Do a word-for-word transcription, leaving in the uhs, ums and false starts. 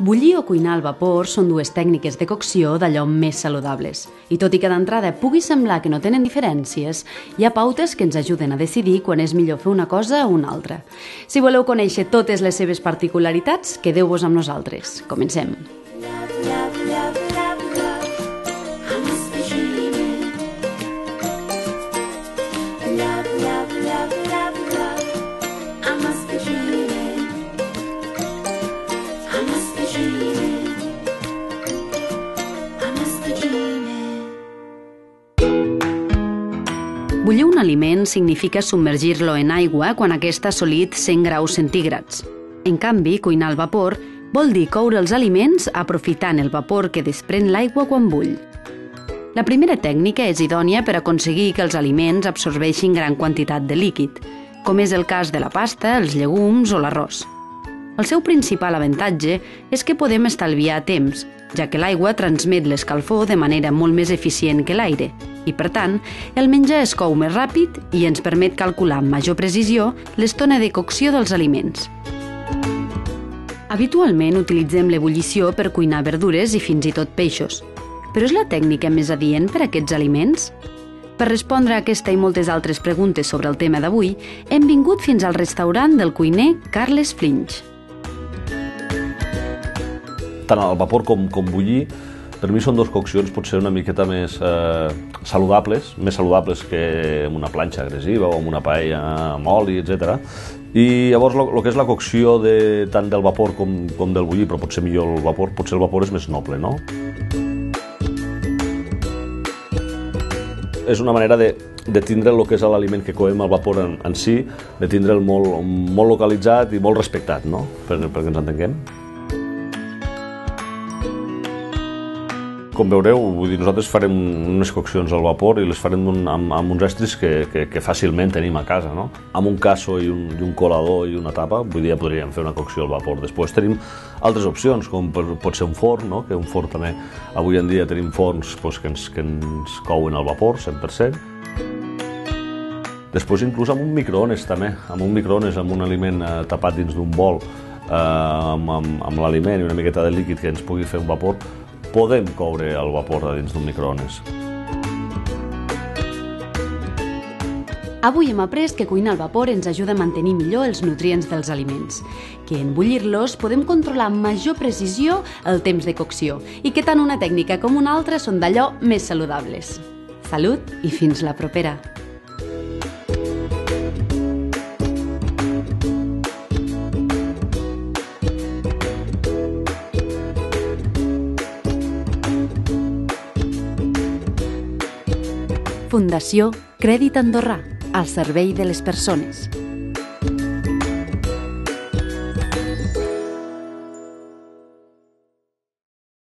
Bullir o cuinar al vapor són dues tècniques de cocció d'allò més saludables. I tot i que d'entrada pugui semblar que no tenen diferències, hi ha pautes que ens ajuden a decidir quan és millor fer una cosa o una altra. Si voleu conèixer totes les seves particularitats, quedeu-vos amb nosaltres. Comencem. Bullir un aliment significa submergir-lo en aigua quan aquest ha assolit cent graus centígrads. En canvi, cuinar al vapor vol dir coure els aliments aprofitant el vapor que desprèn l'aigua quan bull. La primera tècnica és idònia per aconseguir que els aliments absorbeixin gran quantitat de líquid, com és el cas de la pasta, els llegums o l'arròs. El seu principal avantatge és que podem estalviar temps, ja que l'aigua transmet l'escalfor de manera molt més eficient que l'aire i, per tant, el menjar es cou més ràpid i ens permet calcular amb major precisió l'estona de cocció dels aliments. Habitualment utilitzem l'ebullició per cuinar verdures i fins i tot peixos, però és la tècnica més adient per a aquests aliments? Per respondre a aquesta i moltes altres preguntes sobre el tema d'avui, hem vingut fins al restaurant del cuiner Carles Flinch. Tant al vapor com, com bullir, per mi són dues coccions potser una miqueta més eh, saludables, més saludables que amb una planxa agressiva o amb una paella amb oli, etcètera. I llavors el que és la cocció de, tant del vapor com, com del bullir, però potser millor el vapor, potser el vapor és més noble, no? És una manera de, de tindre el que és l'aliment que coem al vapor en, en si, de tindre'l molt, molt localitzat i molt respectat, no? Per, perquè ens entenguem. Com veureu, vull dir, nosaltres farem unes coccions al vapor i les farem un, amb, amb uns estris que, que, que fàcilment tenim a casa, no? Amb un casso i un, i un colador i una tapa, vull dir, ja podríem fer una cocció al vapor. Després tenim altres opcions, com pot ser un forn, no? Que un forn també, avui en dia tenim forns pues, que, ens, que ens couen al vapor, cent per cent. Després inclús amb un microones també, amb un microones, amb un aliment eh, tapat dins d'un bol, eh, amb, amb, amb l'aliment i una miqueta de líquid que ens pugui fer un vapor, podem coure el vapor de dins d'un microones. Avui hem après que cuinar al vapor ens ajuda a mantenir millor els nutrients dels aliments, que en bullir-los podem controlar amb major precisió el temps de cocció i que tant una tècnica com una altra són d'allò més saludables. Salut i fins la propera! Fundació Crèdit Andorrà, al servei de les persones.